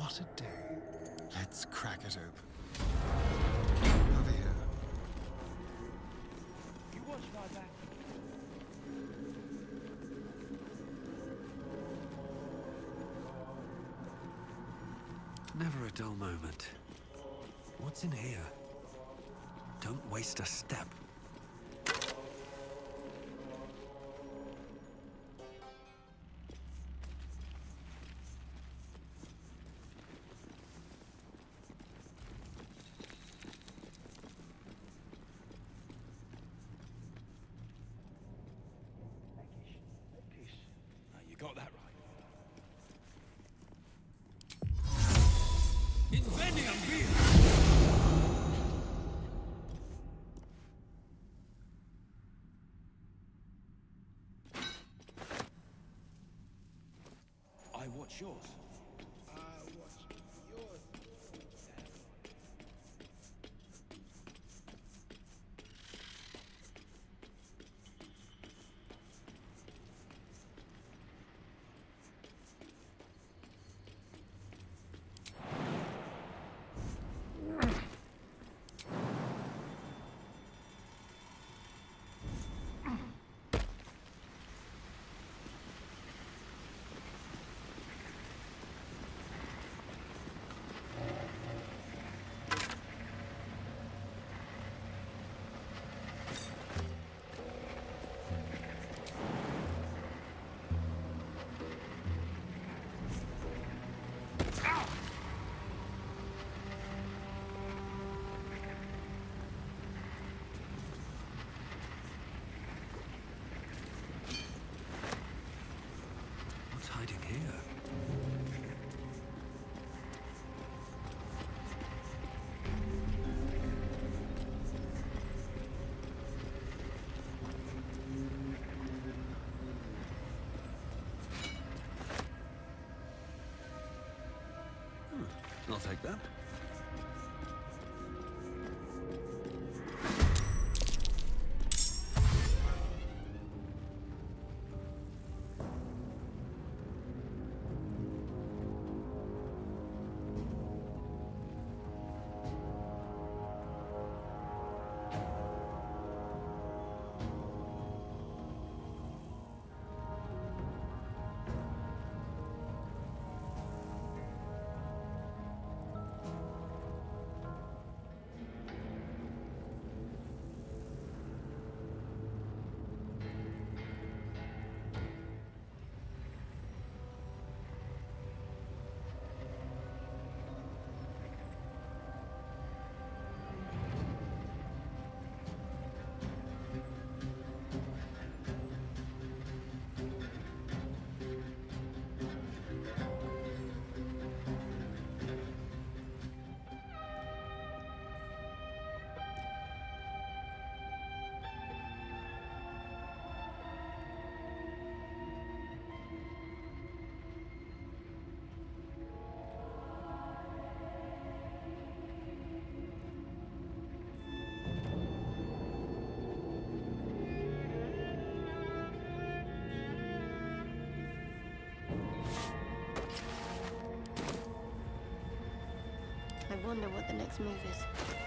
What a day. Let's crack it open. Over here. You watch my back. Never a dull moment. What's in here? Don't waste a step. You got that right. Inveniam via! I watch yours. What's hiding here? I'll take that. I wonder what the next move is.